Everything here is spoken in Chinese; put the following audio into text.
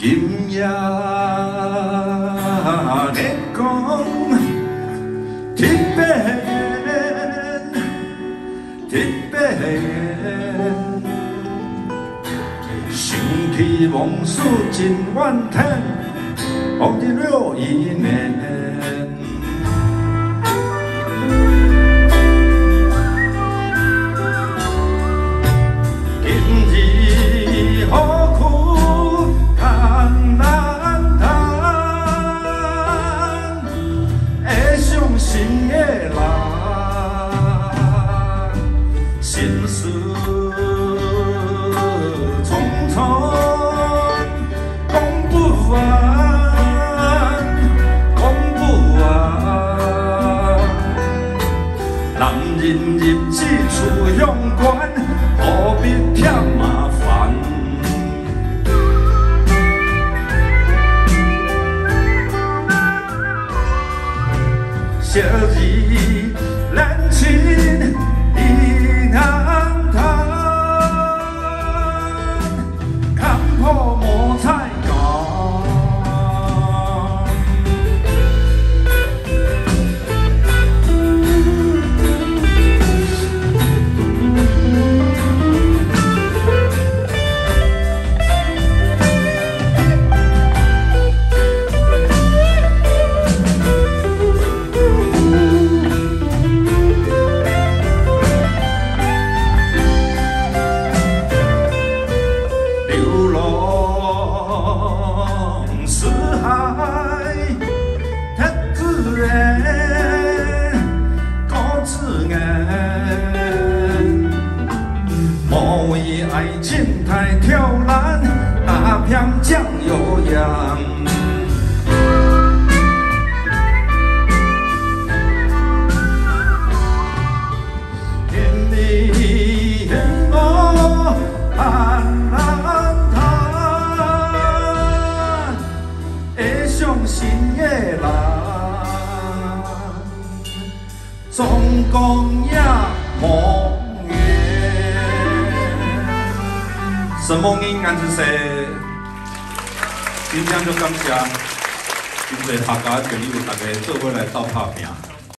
今夜咧讲天边，天边，想起往事真怨天，忘记了一年。 心的人，心事匆匆讲不完，讲不完。男人入此厝向悬，何必添麻烦？ 小字难亲意难谈，看破莫再讲。莫为爱情太挑染，打遍酱油样。天你我难难谈，会伤心的人，总讲也无。 什么人安子说？今天就感谢真侪客家朋友大家做伙来斗拍拼。